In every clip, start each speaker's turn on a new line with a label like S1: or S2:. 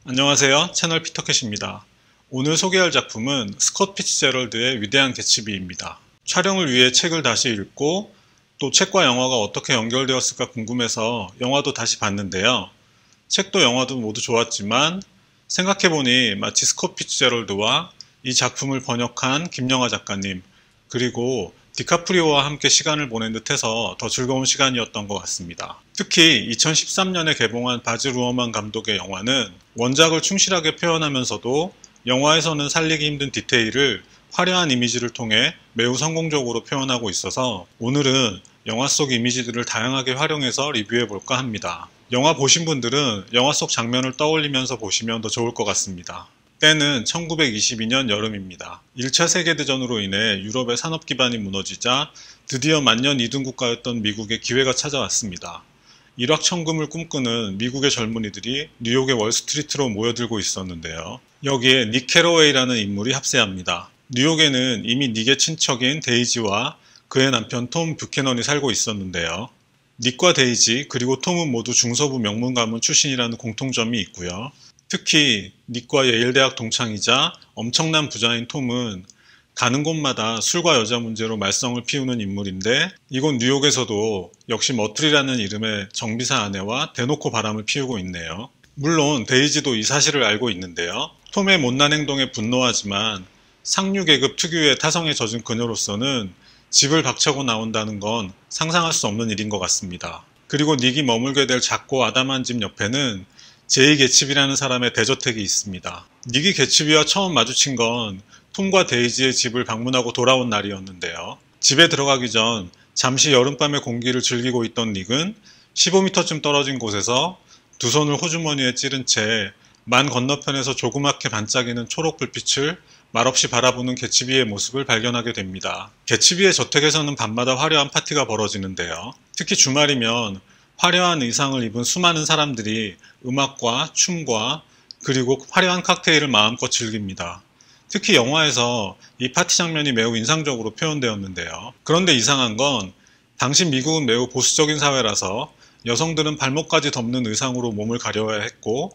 S1: 안녕하세요. 채널 피터캣입니다. 오늘 소개할 작품은 스콧 피츠제럴드의 위대한 개츠비입니다. 촬영을 위해 책을 다시 읽고 또 책과 영화가 어떻게 연결되었을까 궁금해서 영화도 다시 봤는데요. 책도 영화도 모두 좋았지만 생각해보니 마치 스콧 피츠제럴드와 이 작품을 번역한 김영하 작가님 그리고 디카프리오와 함께 시간을 보낸 듯해서 더 즐거운 시간이었던 것 같습니다. 특히 2013년에 개봉한 바즈 루어만 감독의 영화는 원작을 충실하게 표현하면서도 영화에서는 살리기 힘든 디테일을 화려한 이미지를 통해 매우 성공적으로 표현하고 있어서 오늘은 영화 속 이미지들을 다양하게 활용해서 리뷰해 볼까 합니다. 영화 보신 분들은 영화 속 장면을 떠올리면서 보시면 더 좋을 것 같습니다. 때는 1922년 여름입니다. 1차 세계대전으로 인해 유럽의 산업 기반이 무너지자 드디어 만년 이등국가였던 미국에 기회가 찾아왔습니다. 일확천금을 꿈꾸는 미국의 젊은이들이 뉴욕의 월스트리트로 모여들고 있었는데요. 여기에 닉 캐러웨이라는 인물이 합세합니다. 뉴욕에는 이미 닉의 친척인 데이지와 그의 남편 톰 뷰캐넌이 살고 있었는데요. 닉과 데이지 그리고 톰은 모두 중서부 명문 가문 출신이라는 공통점이 있고요. 특히 닉과 예일대학 동창이자 엄청난 부자인 톰은 가는 곳마다 술과 여자 문제로 말썽을 피우는 인물인데 이곳 뉴욕에서도 역시 머틀이라는 이름의 정비사 아내와 대놓고 바람을 피우고 있네요. 물론 데이지도 이 사실을 알고 있는데요. 톰의 못난 행동에 분노하지만 상류계급 특유의 타성에 젖은 그녀로서는 집을 박차고 나온다는 건 상상할 수 없는 일인 것 같습니다. 그리고 닉이 머물게 될 작고 아담한 집 옆에는 제이 개츠비라는 사람의 대저택이 있습니다. 닉이 개츠비와 처음 마주친 건 톰과 데이지의 집을 방문하고 돌아온 날이었는데요. 집에 들어가기 전 잠시 여름밤의 공기를 즐기고 있던 닉은 15m쯤 떨어진 곳에서 두 손을 호주머니에 찌른 채 만 건너편에서 조그맣게 반짝이는 초록 불빛을 말없이 바라보는 개츠비의 모습을 발견하게 됩니다. 개츠비의 저택에서는 밤마다 화려한 파티가 벌어지는데요. 특히 주말이면 화려한 의상을 입은 수많은 사람들이 음악과 춤과 그리고 화려한 칵테일을 마음껏 즐깁니다. 특히 영화에서 이 파티 장면이 매우 인상적으로 표현되었는데요. 그런데 이상한 건 당시 미국은 매우 보수적인 사회라서 여성들은 발목까지 덮는 의상으로 몸을 가려야 했고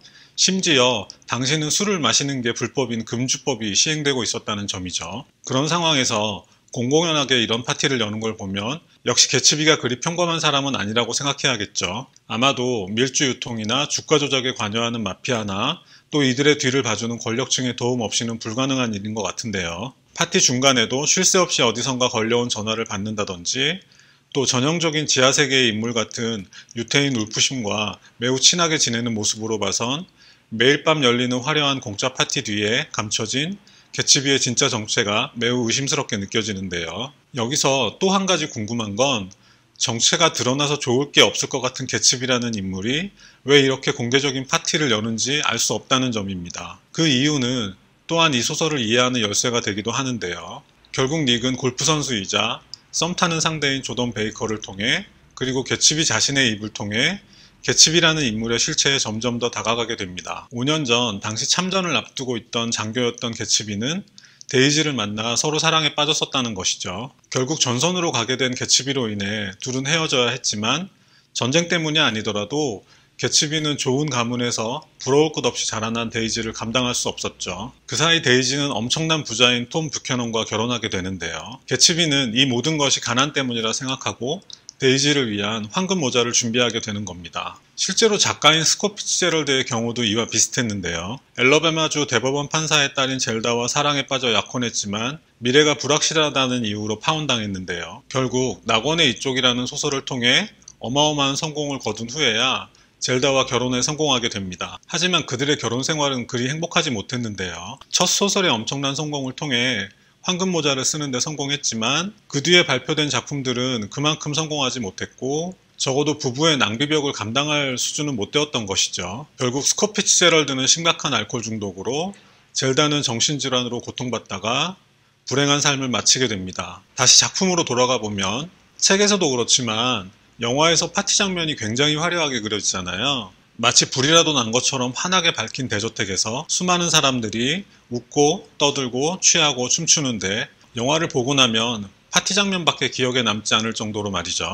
S1: 심지어 당시는 술을 마시는 게 불법인 금주법이 시행되고 있었다는 점이죠. 그런 상황에서 공공연하게 이런 파티를 여는 걸 보면 역시 개츠비가 그리 평범한 사람은 아니라고 생각해야겠죠. 아마도 밀주 유통이나 주가 조작에 관여하는 마피아나 또 이들의 뒤를 봐주는 권력층의 도움 없이는 불가능한 일인 것 같은데요. 파티 중간에도 쉴 새 없이 어디선가 걸려온 전화를 받는다든지 또 전형적인 지하세계의 인물 같은 유태인 울프심과 매우 친하게 지내는 모습으로 봐선 매일 밤 열리는 화려한 공짜 파티 뒤에 감춰진 개츠비의 진짜 정체가 매우 의심스럽게 느껴지는데요. 여기서 또 한 가지 궁금한 건 정체가 드러나서 좋을 게 없을 것 같은 개츠비라는 인물이 왜 이렇게 공개적인 파티를 여는지 알 수 없다는 점입니다. 그 이유는 또한 이 소설을 이해하는 열쇠가 되기도 하는데요. 결국 닉은 골프 선수이자 썸 타는 상대인 조던 베이커를 통해 그리고 개츠비 자신의 입을 통해 개츠비라는 인물의 실체에 점점 더 다가가게 됩니다. 5년 전 당시 참전을 앞두고 있던 장교였던 개츠비는 데이지를 만나 서로 사랑에 빠졌었다는 것이죠. 결국 전선으로 가게 된 개츠비로 인해 둘은 헤어져야 했지만 전쟁 때문이 아니더라도 개츠비는 좋은 가문에서 부러울 것 없이 자라난 데이지를 감당할 수 없었죠. 그 사이 데이지는 엄청난 부자인 톰 뷰캐넌과 결혼하게 되는데요. 개츠비는 이 모든 것이 가난 때문이라 생각하고 데이지를 위한 황금 모자를 준비하게 되는 겁니다. 실제로 작가인 스콧 피츠제럴드의 경우도 이와 비슷했는데요. 엘러베마주 대법원 판사의 딸인 젤다와 사랑에 빠져 약혼했지만 미래가 불확실하다는 이유로 파혼당했는데요. 결국 낙원의 이쪽이라는 소설을 통해 어마어마한 성공을 거둔 후에야 젤다와 결혼에 성공하게 됩니다. 하지만 그들의 결혼 생활은 그리 행복하지 못했는데요. 첫 소설의 엄청난 성공을 통해 황금 모자를 쓰는데 성공했지만 그 뒤에 발표된 작품들은 그만큼 성공하지 못했고 적어도 부부의 낭비벽을 감당할 수준은 못 되었던 것이죠. 결국 스콧 피츠제럴드는 심각한 알코올 중독으로 젤다는 정신질환으로 고통받다가 불행한 삶을 마치게 됩니다. 다시 작품으로 돌아가 보면 책에서도 그렇지만 영화에서 파티 장면이 굉장히 화려하게 그려지잖아요. 마치 불이라도 난 것처럼 환하게 밝힌 대저택에서 수많은 사람들이 웃고 떠들고 취하고 춤추는데 영화를 보고 나면 파티 장면밖에 기억에 남지 않을 정도로 말이죠.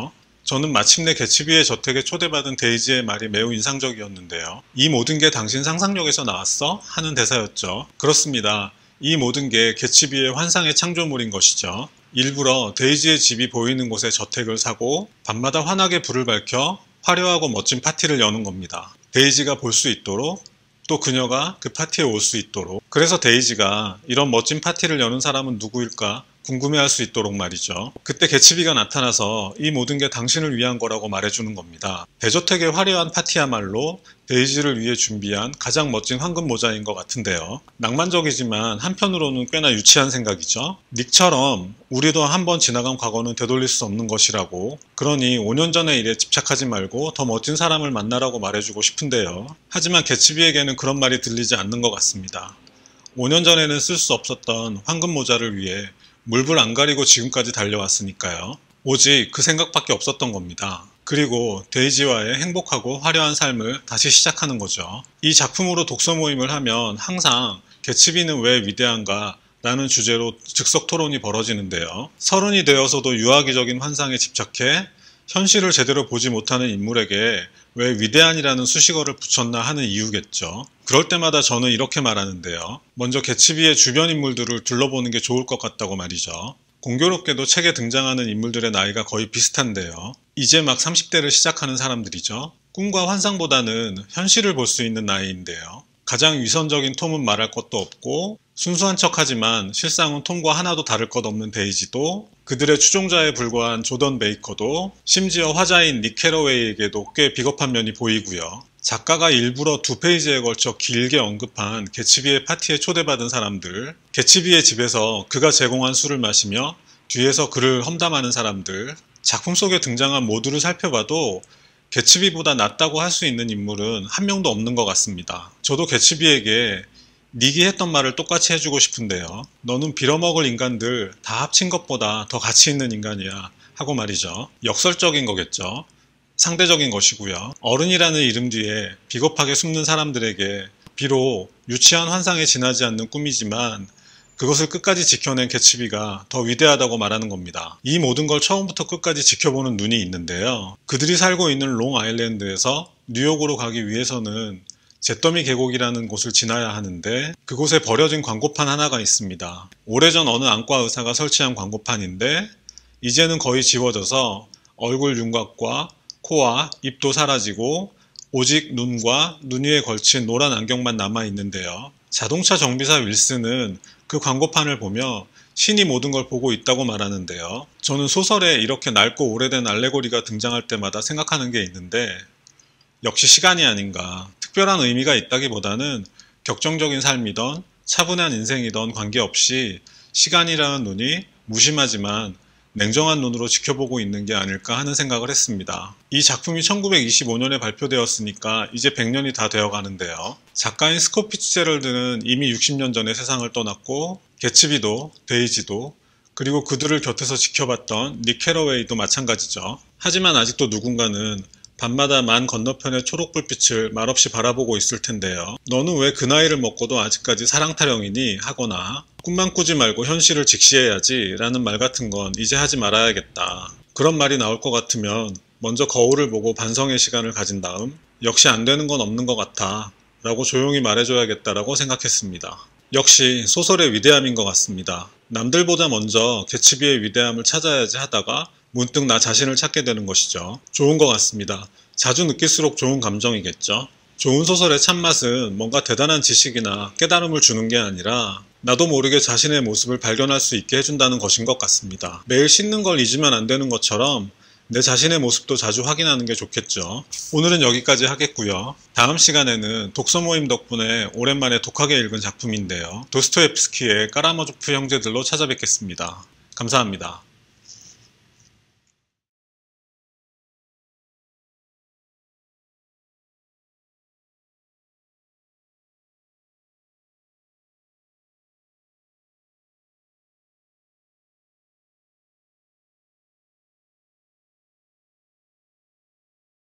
S1: 저는 마침내 개츠비의 저택에 초대받은 데이지의 말이 매우 인상적이었는데요. 이 모든 게 당신 상상력에서 나왔어? 하는 대사였죠. 그렇습니다. 이 모든 게 개츠비의 환상의 창조물인 것이죠. 일부러 데이지의 집이 보이는 곳에 저택을 사고 밤마다 환하게 불을 밝혀 화려하고 멋진 파티를 여는 겁니다. 데이지가 볼 수 있도록, 또 그녀가 그 파티에 올 수 있도록. 그래서 데이지가 이런 멋진 파티를 여는 사람은 누구일까 궁금해할 수 있도록 말이죠. 그때 개츠비가 나타나서 이 모든 게 당신을 위한 거라고 말해주는 겁니다. 대저택의 화려한 파티야말로 데이지를 위해 준비한 가장 멋진 황금 모자인 것 같은데요. 낭만적이지만 한편으로는 꽤나 유치한 생각이죠. 닉처럼 우리도 한번 지나간 과거는 되돌릴 수 없는 것이라고, 그러니 5년 전의 일에 집착하지 말고 더 멋진 사람을 만나라고 말해주고 싶은데요. 하지만 개츠비에게는 그런 말이 들리지 않는 것 같습니다. 5년 전에는 쓸 수 없었던 황금 모자를 위해 물불 안 가리고 지금까지 달려왔으니까요. 오직 그 생각밖에 없었던 겁니다. 그리고 데이지와의 행복하고 화려한 삶을 다시 시작하는 거죠. 이 작품으로 독서 모임을 하면 항상 개츠비는 왜 위대한가 라는 주제로 즉석 토론이 벌어지는데요. 서른이 되어서도 유아기적인 환상에 집착해 현실을 제대로 보지 못하는 인물에게 왜 위대한이라는 수식어를 붙였나 하는 이유겠죠. 그럴 때마다 저는 이렇게 말하는데요. 먼저 개츠비의 주변 인물들을 둘러보는 게 좋을 것 같다고 말이죠. 공교롭게도 책에 등장하는 인물들의 나이가 거의 비슷한데요. 이제 막 30대를 시작하는 사람들이죠. 꿈과 환상보다는 현실을 볼 수 있는 나이인데요. 가장 위선적인 톰은 말할 것도 없고 순수한 척하지만 실상은 톰과 하나도 다를 것 없는 데이지도, 그들의 추종자에 불과한 조던 베이커도, 심지어 화자인 닉 캐러웨이에게도 꽤 비겁한 면이 보이고요. 작가가 일부러 2페이지에 걸쳐 길게 언급한 개츠비의 파티에 초대받은 사람들, 개츠비의 집에서 그가 제공한 술을 마시며 뒤에서 그를 험담하는 사람들, 작품 속에 등장한 모두를 살펴봐도 개츠비보다 낫다고 할 수 있는 인물은 한 명도 없는 것 같습니다. 저도 개츠비에게 닉이 했던 말을 똑같이 해주고 싶은데요. 너는 빌어먹을 인간들 다 합친 것보다 더 가치 있는 인간이야 하고 말이죠. 역설적인 거겠죠. 상대적인 것이고요. 어른이라는 이름 뒤에 비겁하게 숨는 사람들에게 비록 유치한 환상에 지나지 않는 꿈이지만 그것을 끝까지 지켜낸 개츠비가 더 위대하다고 말하는 겁니다. 이 모든 걸 처음부터 끝까지 지켜보는 눈이 있는데요. 그들이 살고 있는 롱 아일랜드에서 뉴욕으로 가기 위해서는 잿더미 계곡이라는 곳을 지나야 하는데 그곳에 버려진 광고판 하나가 있습니다. 오래전 어느 안과 의사가 설치한 광고판인데 이제는 거의 지워져서 얼굴 윤곽과 코와 입도 사라지고 오직 눈과 눈 위에 걸친 노란 안경만 남아있는데요. 자동차 정비사 윌슨은 그 광고판을 보며 신이 모든 걸 보고 있다고 말하는데요. 저는 소설에 이렇게 낡고 오래된 알레고리가 등장할 때마다 생각하는 게 있는데 역시 시간이 아닌가. 특별한 의미가 있다기보다는 격정적인 삶이던 차분한 인생이던 관계없이 시간이라는 눈이 무심하지만 냉정한 눈으로 지켜보고 있는 게 아닐까 하는 생각을 했습니다. 이 작품이 1925년에 발표되었으니까 이제 100년이 다 되어 가는데요. 작가인 스콧 피츠제럴드는 이미 60년 전에 세상을 떠났고 개츠비도 데이지도 그리고 그들을 곁에서 지켜봤던 닉 캐러웨이도 마찬가지죠. 하지만 아직도 누군가는 밤마다 만 건너편의 초록불빛을 말없이 바라보고 있을 텐데요. 너는 왜 그 나이를 먹고도 아직까지 사랑 타령이니? 하거나 꿈만 꾸지 말고 현실을 직시해야지 라는 말 같은 건 이제 하지 말아야겠다. 그런 말이 나올 것 같으면 먼저 거울을 보고 반성의 시간을 가진 다음 역시 안 되는 건 없는 것 같아 라고 조용히 말해줘야겠다라고 생각했습니다. 역시 소설의 위대함인 것 같습니다. 남들보다 먼저 개츠비의 위대함을 찾아야지 하다가 문득 나 자신을 찾게 되는 것이죠. 좋은 것 같습니다. 자주 느낄수록 좋은 감정이겠죠. 좋은 소설의 참맛은 뭔가 대단한 지식이나 깨달음을 주는 게 아니라 나도 모르게 자신의 모습을 발견할 수 있게 해준다는 것인 것 같습니다. 매일 씻는 걸 잊으면 안 되는 것처럼 내 자신의 모습도 자주 확인하는 게 좋겠죠. 오늘은 여기까지 하겠고요. 다음 시간에는 독서 모임 덕분에 오랜만에 독하게 읽은 작품인데요. 도스토옙스키의 까라마조프 형제들로 찾아뵙겠습니다. 감사합니다.